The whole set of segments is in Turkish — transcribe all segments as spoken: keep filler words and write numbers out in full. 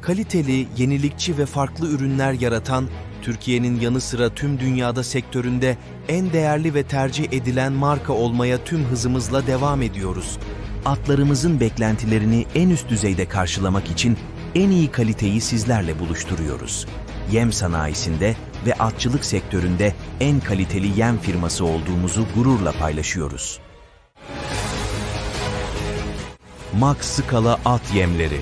Kaliteli, yenilikçi ve farklı ürünler yaratan, Türkiye'nin yanı sıra tüm dünyada sektöründe en değerli ve tercih edilen marka olmaya tüm hızımızla devam ediyoruz. Atlarımızın beklentilerini en üst düzeyde karşılamak için en iyi kaliteyi sizlerle buluşturuyoruz. Yem sanayisinde ve atçılık sektöründe en kaliteli yem firması olduğumuzu gururla paylaşıyoruz. Max Skala At Yemleri.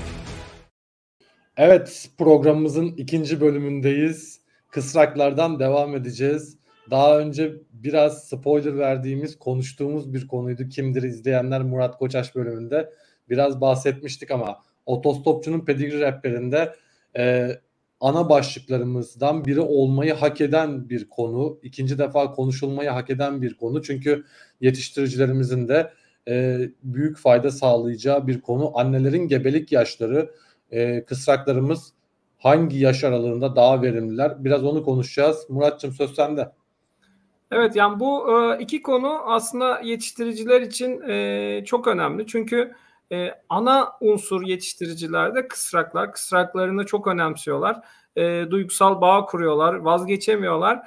Evet, programımızın ikinci bölümündeyiz. Kısraklardan devam edeceğiz. Daha önce biraz spoiler verdiğimiz, konuştuğumuz bir konuydu. Kimdir izleyenler Murat Koçaş bölümünde biraz bahsetmiştik ama Otostopçunun Pedigri Rehberi'nde e, ana başlıklarımızdan biri olmayı hak eden bir konu. İkinci defa konuşulmayı hak eden bir konu. Çünkü yetiştiricilerimizin de e, büyük fayda sağlayacağı bir konu. Annelerin gebelik yaşları, e, kısraklarımız hangi yaş aralığında daha verimliler? Biraz onu konuşacağız. Murat'cığım söz sende. Evet, yani bu iki konu aslında yetiştiriciler için çok önemli. Çünkü ana unsur yetiştiricilerde kısraklar. Kısraklarını çok önemsiyorlar. Duygusal bağ kuruyorlar, vazgeçemiyorlar.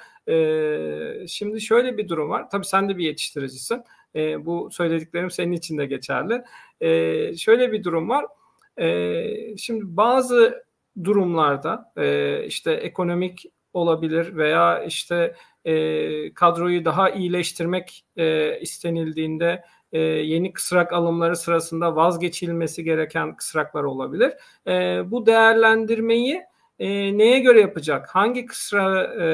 Şimdi şöyle bir durum var. Tabii sen de bir yetiştiricisin. Bu söylediklerim senin için de geçerli. Şöyle bir durum var. Şimdi bazı durumlarda işte ekonomik olabilir veya işte e, kadroyu daha iyileştirmek e, istenildiğinde e, yeni kısrak alımları sırasında vazgeçilmesi gereken kısraklar olabilir. E, bu değerlendirmeyi e, neye göre yapacak? Hangi kısrağı e,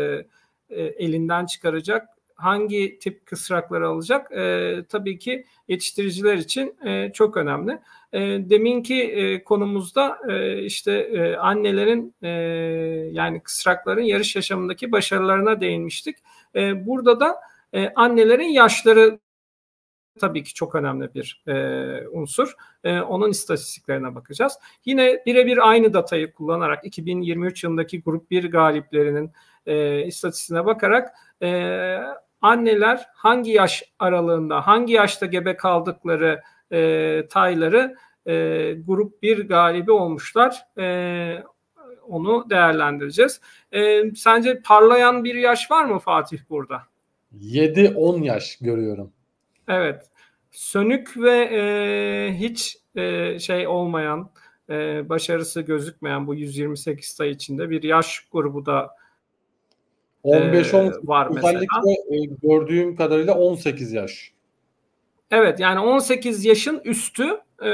e, elinden çıkaracak? Hangi tip kısrakları alacak? E, tabii ki yetiştiriciler için e, çok önemli. E, deminki e, konumuzda e, işte e, annelerin e, yani kısrakların yarış yaşamındaki başarılarına değinmiştik. E, burada da e, annelerin yaşları tabii ki çok önemli bir e, unsur. E, onun istatistiklerine bakacağız. Yine birebir aynı datayı kullanarak iki bin yirmi üç yılındaki Grup bir galiplerinin e, istatistiğine bakarak e, anneler hangi yaş aralığında, hangi yaşta gebe kaldıkları e, tayları e, Grup bir galibi olmuşlar. E, onu değerlendireceğiz. E, sence parlayan bir yaş var mı Fatih burada? yedi on yaş görüyorum. Evet. Sönük ve e, hiç e, şey olmayan, e, başarısı gözükmeyen bu yüz yirmi sekiz sayı içinde bir yaş grubu da on beş on e, var mesela. Özellikle e, gördüğüm kadarıyla on sekiz yaş. Evet, yani on sekiz yaşın üstü e,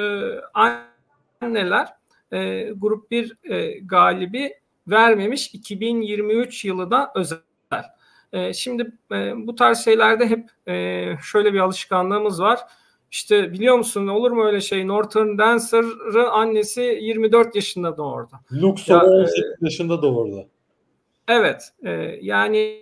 anneler e, Grup bir e, galibi vermemiş. iki bin yirmi üç yılı da özel. E, şimdi e, bu tarz şeylerde hep e, şöyle bir alışkanlığımız var. İşte biliyor musun olur mu öyle şey? Northern Dancer'ı annesi yirmi dört yaşında doğurdu. Luxo on sekiz e, yaşında doğurdu. Evet. E, yani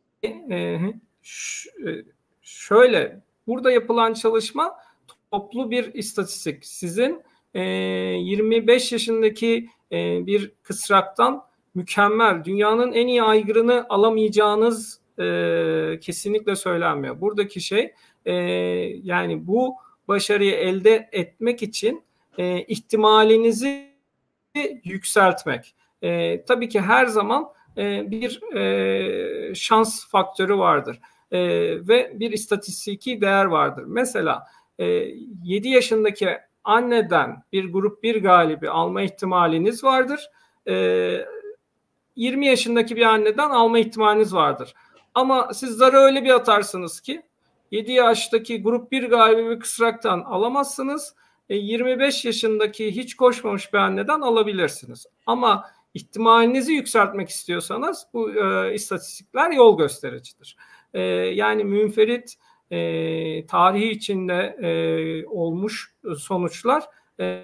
e, ş, e, şöyle burada yapılan çalışma toplu bir istatistik. Sizin e, yirmi beş yaşındaki e, bir kısraktan mükemmel, dünyanın en iyi aygırını alamayacağınız e, kesinlikle söylenmiyor. Buradaki şey e, yani bu başarıyı elde etmek için e, ihtimalinizi yükseltmek. E, tabii ki her zaman e, bir e, şans faktörü vardır. E, ve bir istatistiki değer vardır. Mesela e, yedi yaşındaki anneden bir Grup bir galibi alma ihtimaliniz vardır. E, yirmi yaşındaki bir anneden alma ihtimaliniz vardır. Ama siz zarı öyle bir atarsınız ki yedi yaştaki Grup bir galibi bir kısraktan alamazsınız. E, yirmi beş yaşındaki hiç koşmamış bir anneden alabilirsiniz. Ama ihtimalinizi yükseltmek istiyorsanız bu e, istatistikler yol göstericidir. E, yani münferit e, tarihi içinde e, olmuş sonuçlar e,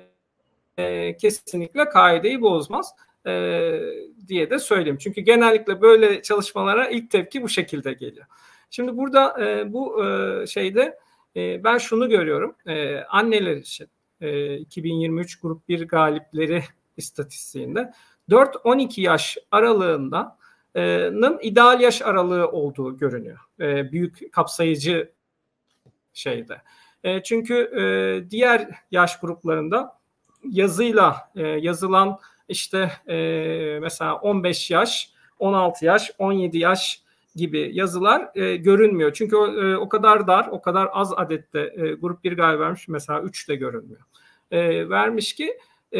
e, kesinlikle kaideyi bozmaz e, diye de söyleyeyim. Çünkü genellikle böyle çalışmalara ilk tepki bu şekilde geliyor. Şimdi burada e, bu e, şeyde e, ben şunu görüyorum. E, anneler için e, iki bin yirmi üç Grup bir galipleri istatistiğinde dört on iki yaş aralığındanın ideal yaş aralığı olduğu görünüyor. E, büyük kapsayıcı şeyde. E, çünkü e, diğer yaş gruplarında yazıyla e, yazılan işte e, mesela on beş yaş, on altı yaş, on yedi yaş gibi yazılar e, görünmüyor. Çünkü o, e, o kadar dar, o kadar az adette e, grup bir gal vermiş. Mesela üç de görünmüyor. E, vermiş ki e,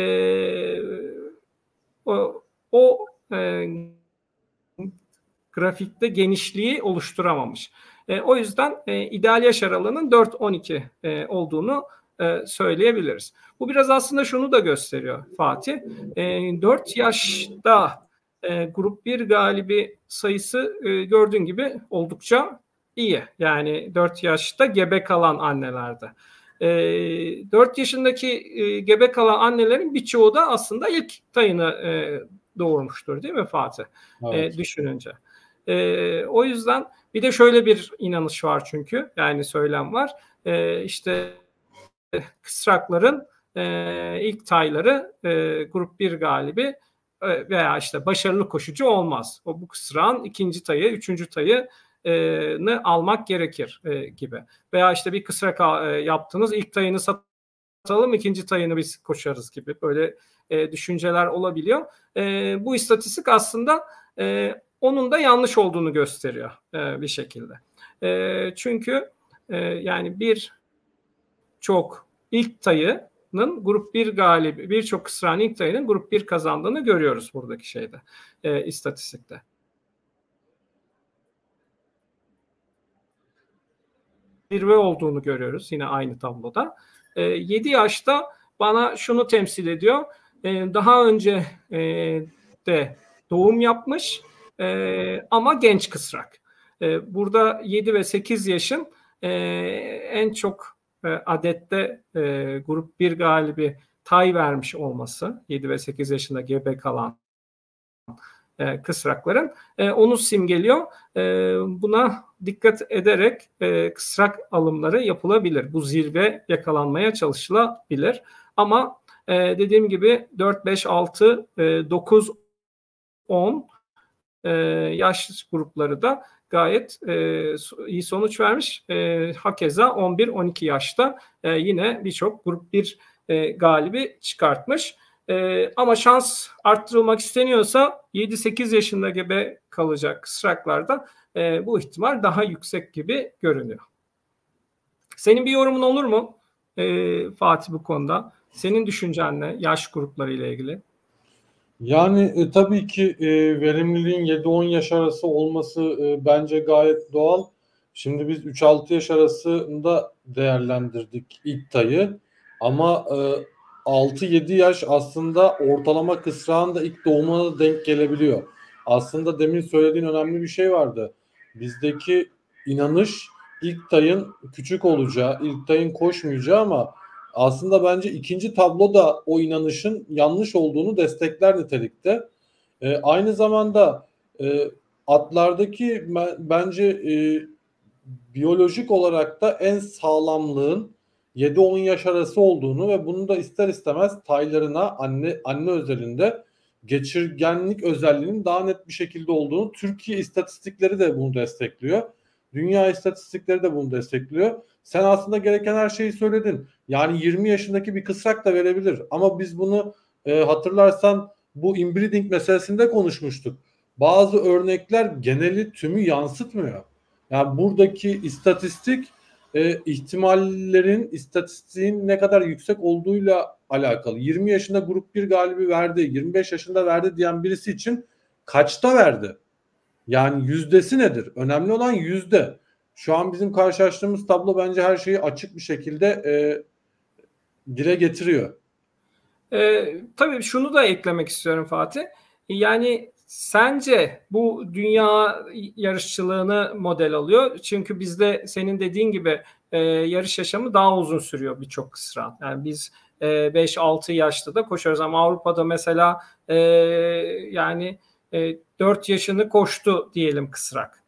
o, o e, grafikte genişliği oluşturamamış. E, o yüzden e, ideal yaş aralığının dört on iki e, olduğunu e, söyleyebiliriz. Bu biraz aslında şunu da gösteriyor Fatih. E, dört yaşta e, grup bir galibi sayısı e, gördüğün gibi oldukça iyi. Yani dört yaşta gebe kalan annelerde. E, dört yaşındaki e, gebe kalan annelerin birçoğu da aslında ilk tayını e, doğurmuştur değil mi Fatih? Evet. E, düşününce. E, o yüzden bir de şöyle bir inanış var çünkü yani söylem var. E, işte kısrakların e, ilk tayları e, grup bir galibi e, veya işte başarılı koşucu olmaz. O bu kısrağın ikinci tayı, üçüncü tayı e, almak gerekir e, gibi. Veya işte bir kısrak e, yaptınız, ilk tayını satalım, ikinci tayını biz koşarız gibi böyle e, düşünceler olabiliyor. E, bu istatistik aslında e, onun da yanlış olduğunu gösteriyor e, bir şekilde. E, çünkü e, yani bir çok ilk tayının grup bir galibi, birçok kısrağın ilk tayının grup bir kazandığını görüyoruz buradaki şeyde, e, istatistikte. Zirve olduğunu görüyoruz yine aynı tabloda. E, yedi yaşta bana şunu temsil ediyor. E, daha önce e, de doğum yapmış e, ama genç kısrak. E, burada yedi ve sekiz yaşın e, en çok e, adette e, grup bir galibi tay vermiş olması, yedi ve sekiz yaşında gebe kalan e, kısrakların e, onu simgeliyor. E, buna dikkat ederek e, kısrak alımları yapılabilir. Bu zirve yakalanmaya çalışılabilir. Ama e, dediğim gibi dört, beş, altı, dokuz, on e, yaş grupları da gayet e, iyi sonuç vermiş. E, hakeza on bir on iki yaşta e, yine birçok grup bir e, galibi çıkartmış. E, ama şans arttırılmak isteniyorsa yedi sekiz yaşında gebe kalacak kısraklarda e, bu ihtimal daha yüksek gibi görünüyor. Senin bir yorumun olur mu e, Fatih bu konuda? Senin düşüncen ne yaş grupları ile ilgili? Yani e, tabii ki e, verimliliğin yedi on yaş arası olması e, bence gayet doğal. Şimdi biz üç altı yaş arasında değerlendirdik ilk tayı ama e, altı yedi yaş aslında ortalama kısrağın da ilk doğumuna da denk gelebiliyor. Aslında demin söylediğin önemli bir şey vardı. Bizdeki inanış ilk tayın küçük olacağı, ilk tayın koşmayacağı ama aslında bence ikinci tablo da o inanışın yanlış olduğunu destekler nitelikte. E, aynı zamanda e, atlardaki bence e, biyolojik olarak da en sağlamlığın yedi on yaş arası olduğunu ve bunun da ister istemez taylarına anne anne özelinde geçirgenlik özelliğinin daha net bir şekilde olduğunu Türkiye istatistikleri de bunu destekliyor. Dünya istatistikleri de bunu destekliyor. Sen aslında gereken her şeyi söyledin. Yani yirmi yaşındaki bir kısrak da verebilir. Ama biz bunu e, hatırlarsan bu inbreeding meselesinde konuşmuştuk. Bazı örnekler geneli tümü yansıtmıyor. Yani buradaki istatistik e, ihtimallerin, istatistiğin ne kadar yüksek olduğuyla alakalı. yirmi yaşında grup bir galibi verdi, yirmi beş yaşında verdi diyen birisi için kaçta verdi? Yani yüzdesi nedir? Önemli olan yüzde. Şu an bizim karşılaştığımız tablo bence her şeyi açık bir şekilde e, dile getiriyor. E, tabii şunu da eklemek istiyorum Fatih. Yani sence bu dünya yarışçılığını model alıyor. Çünkü bizde senin dediğin gibi e, yarış yaşamı daha uzun sürüyor birçok kısra. Yani biz e, beş altı yaşta da koşuyoruz ama Avrupa'da mesela e, yani e, dört yaşını koştu diyelim kısrak.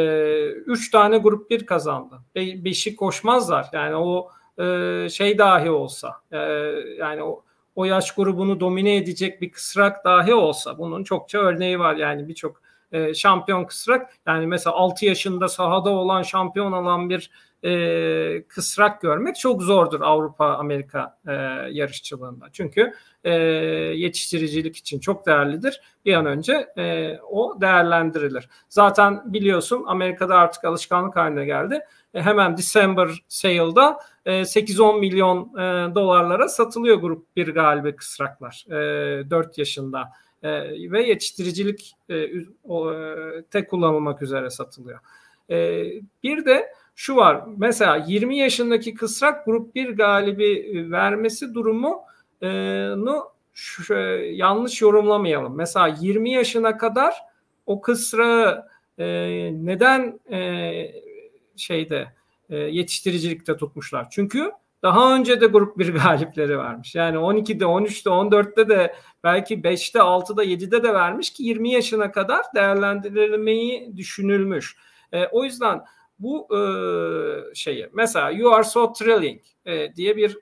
üç tane grup bir kazandı. Be- beşi koşmazlar. Yani o e, şey dahi olsa e, yani o, o yaş grubunu domine edecek bir kısrak dahi olsa bunun çokça örneği var. Yani birçok e, şampiyon kısrak. Yani mesela altı yaşında sahada olan, şampiyon olan bir e, kısrak görmek çok zordur Avrupa Amerika e, yarışçılığında. Çünkü e, yetiştiricilik için çok değerlidir. Bir an önce e, o değerlendirilir. Zaten biliyorsun Amerika'da artık alışkanlık haline geldi. E, hemen December sale'da e, sekiz on milyon e, dolarlara satılıyor grup bir galibi kısraklar. E, dört yaşında. E, ve yetiştiricilik e, o, e, tek kullanılmak üzere satılıyor. E, bir de şu var, mesela yirmi yaşındaki kısrak grup bir galibi vermesi durumunu şu, yanlış yorumlamayalım. Mesela yirmi yaşına kadar o kısrağı e, neden e, şeyde e, yetiştiricilikte tutmuşlar? Çünkü daha önce de grup bir galipleri vermiş. Yani on ikide, on üçte, on dörtte de belki beşte, altıda, yedide de vermiş ki yirmi yaşına kadar değerlendirilmeyi düşünülmüş. E, o yüzden bu e, şeyi mesela You Are So Thrilling e, diye bir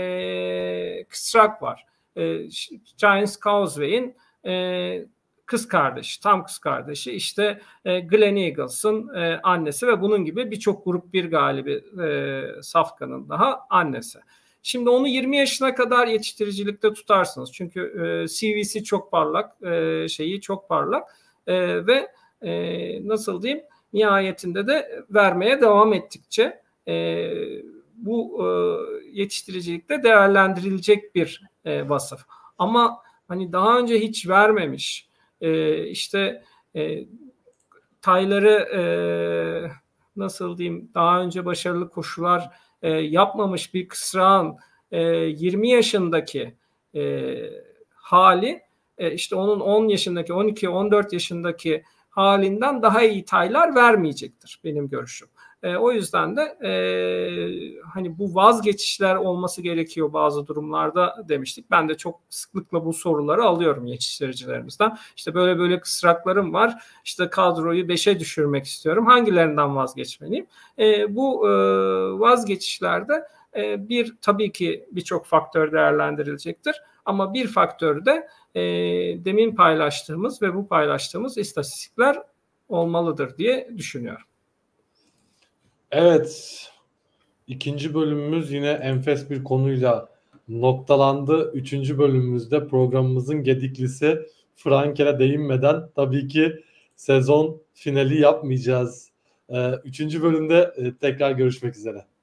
e, kısrak var. E, Giants Causeway'in e, kız kardeşi, tam kız kardeşi işte e, Glen Eagles'ın e, annesi ve bunun gibi birçok grup bir galibi e, Safkan'ın daha annesi. Şimdi onu yirmi yaşına kadar yetiştiricilikte tutarsınız. Çünkü e, C V'si çok parlak, e, şeyi çok parlak e, ve e, nasıl diyeyim, nihayetinde de vermeye devam ettikçe e, bu e, yetiştiricilikte değerlendirilecek bir e, vasıf. Ama hani daha önce hiç vermemiş, e, işte e, tayları e, nasıl diyeyim, daha önce başarılı koşular e, yapmamış bir kısrağın e, yirmi yaşındaki e, hali e, işte onun on yaşındaki, on iki on dört yaşındaki halinden daha iyi taylar vermeyecektir benim görüşüm. E, o yüzden de e, hani bu vazgeçişler olması gerekiyor bazı durumlarda demiştik. Ben de çok sıklıkla bu soruları alıyorum yetiştiricilerimizden. İşte böyle böyle kısraklarım var. İşte kadroyu beşe düşürmek istiyorum. Hangilerinden vazgeçmeliyim? E, bu e, vazgeçişlerde e, bir tabii ki birçok faktör değerlendirilecektir. Ama bir faktör de e, demin paylaştığımız ve bu paylaştığımız istatistikler olmalıdır diye düşünüyorum. Evet, ikinci bölümümüz yine enfes bir konuyla noktalandı. Üçüncü bölümümüzde programımızın gediklisi Frankel'e değinmeden tabii ki sezon finali yapmayacağız. Üçüncü bölümde tekrar görüşmek üzere.